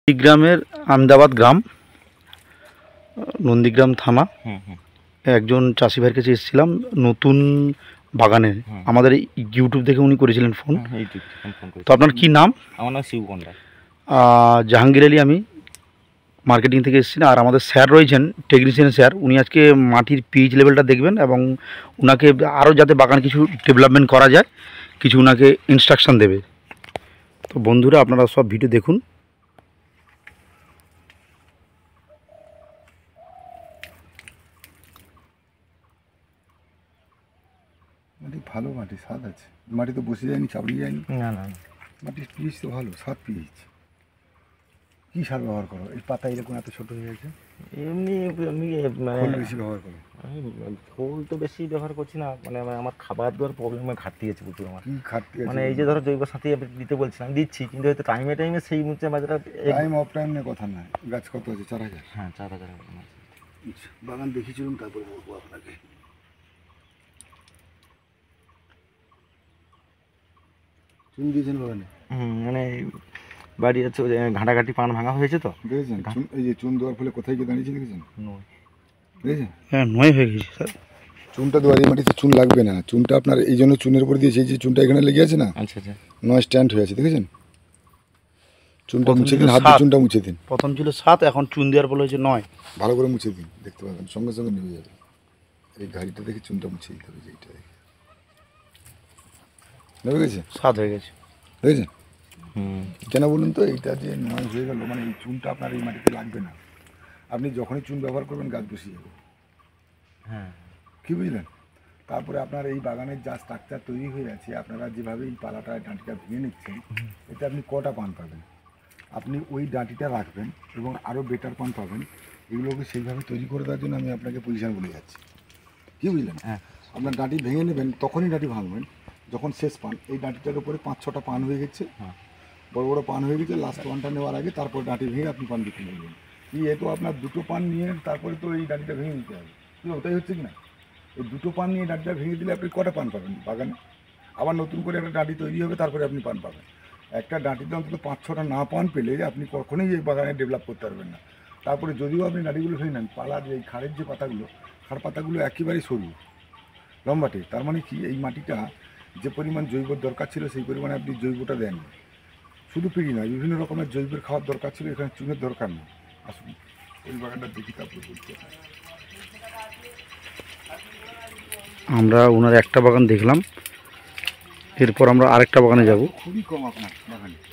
নন্দীগ্রামের আহমেদাবাদ গ্রাম, নন্দীগ্রাম থানা। একজন চাষি ভাইয়ের কাছে এসেছিলাম নতুন বাগানে। আমাদের ইউটিউব দেখে উনি করেছিলেন ফোন। তো আপনার কি নাম? আমার নাম শিবকন্ডা। জাহাঙ্গীর আলী, আমি মার্কেটিং থেকে এসেছিলাম। আর আমাদের স্যার রয়েছেন, টেকনিশিয়ান স্যার, উনি আজকে মাটির পিএইচ লেভেলটা দেখবেন এবং ওনাকে আরও যাতে বাগান কিছু ডেভেলপমেন্ট করা যায় কিছু ওনাকে ইনস্ট্রাকশান দেবে। তো বন্ধুরা আপনারা সব ভিডিও দেখুন। মাটি ভালো, মাটি স্বাদ আছে। মাটি তো বসে যায়নি, চাপড়ে যায়নি। না না, মাটির পিএইচ তো ভালো, 7 পিএইচ। কী সার ব্যবহার করো? এই পাতা এরকম এত ছোটো হয়ে গেছে। এমনি আমি খোল বেশি ব্যবহার করো? আমি খোল তো বেশি ব্যবহার করছি না, মানে আমার খাবার দেওয়ার প্রবলেমে ঘাটতি আছে প্রচুর। আমার কী ঘাটতি আছে? মানে এই যে ধরো জৈব সাথী দিতে বলছিলাম, দিচ্ছি, কিন্তু হয়তো টাইমে সেই মুহূর্তে বাজারটা টাইম অফ টাইম নিয়ে কথা নয়। গাছ কত আছে? 4000। হ্যাঁ, 4000 বাগান দেখি চলুন, তারপরে বলবো আপনাকে। চুন দিয়েছেন বাগানে? মানে বাড়ি আছে, ঘাঁটাঘাটি পান ভাঙা হয়েছে তো, দেখেছেন? চুন, এই যে চুন দেওয়ার ফলে কোথায় গিয়ে দাঁড়িয়েছে দেখেছেন? দেখেছেন? হ্যাঁ, নয় হয়ে গেছে স্যার। চুনটা দেওয়ার, এই মাটিতে চুন লাগবে না। চুনটা আপনার এই জন্য চুনের উপর দিয়েছে, এই যে চুনটা এখানে লেগে আছে না, আচ্ছা আচ্ছা, নয় স্ট্যান্ড হয়ে আছে, দেখেছেন? চুনটা মুছে দিন, হাত দিয়ে চুনটা মুছে দিন। প্রথম ছিল 7, এখন চুন দেওয়ার ফলে হয়েছে 9। ভালো করে মুছে দিন, দেখতে পাবেন সঙ্গে সঙ্গে নেমে যাবে। এই গাড়িটা দেখে চুনটা মুছে দিতে হবে, এইটা দেখে। নেমে গেছে? 7 হয়ে গেছে। দেখেছেন? কেন বলুন তো? এইটা যে 9 হয়ে গেল, মানে এই চুনটা আপনার এই মাটিতে লাগবে না। আপনি যখনই চুন ব্যবহার করবেন গাছ বসে যাবে। হ্যাঁ, কী বুঝলেন? তারপরে আপনার এই বাগানের যা স্ট্রাকচার তৈরি হয়ে আছে, আপনারা যেভাবে এই পালাটা ডাঁটিটা ভেঙে নিচ্ছেন, এতে আপনি কটা পান পাবেন? আপনি ওই ডাঁটিটা রাখবেন এবং আরও বেটার পান পাবেন। এগুলোকে সেইভাবে তৈরি করে দেওয়ার জন্য আমি আপনাকে পজিশন বলে যাচ্ছি। কী বুঝলেন? হ্যাঁ, আপনার ডাঁটি ভেঙে নেবেন, তখনই ডাঁটি ভাঙবেন যখন শেষ পান। এই ডাঁটিটার উপরে 5-6টা পান হয়ে গেছে, বড় বড় পান হয়ে গেছে। লাস্ট পানটা নেওয়ার আগে তারপর ডাঁটি ভেঙে আপনি পান বিক্রি করবেন। কি এ তো আপনার 2টো পান নিয়ে তারপরে তো এই ডাঁটিটা ভেঙে দিতে হবে। কি ওটাই হচ্ছে কি না? এই 2টো পান নিয়ে ডাঁটিটা ভেঙে দিলে আপনি কটা পান পাবেন বাগানে? আবার নতুন করে একটা ডাঁটি তৈরি হবে, তারপরে আপনি পান পাবেন। একটা ডাঁটিতে অন্তত 5-6টা না পান পেলে আপনি কখনোই এই বাগানে ডেভেলপ করতে পারবেন না। তারপরে যদিও আপনি ডাঁটিগুলো ভেঙে নেন, পালার এই খাড়ের যে পাতাগুলো, খাড় পাতাগুলো একেবারেই সরু, লম্বাটে। তার মানে কি, এই মাটিটা যে পরিমাণ জৈবর দরকার ছিল সেই পরিমাণে আপনি জৈবটা দেন। শুধু পিড়ি নয়, বিভিন্ন রকমের জৈবের খাওয়ার দরকার ছিল, এখানে চুনের দরকার নেই। আসুন এই বাগানটা দেখি, তারপরে বলতে। আমরা ওনার একটা বাগান দেখলাম, এরপর আমরা আরেকটা বাগানে যাব। খুবই কম আপনার বাগানে।